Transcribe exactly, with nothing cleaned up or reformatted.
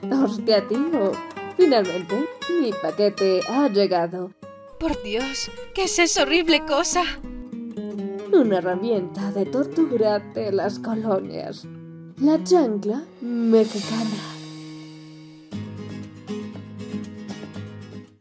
Hostia, tío. Finalmente, mi paquete ha llegado. Por Dios, ¿qué es esa horrible cosa? Una herramienta de tortura de las colonias. La chancla mexicana.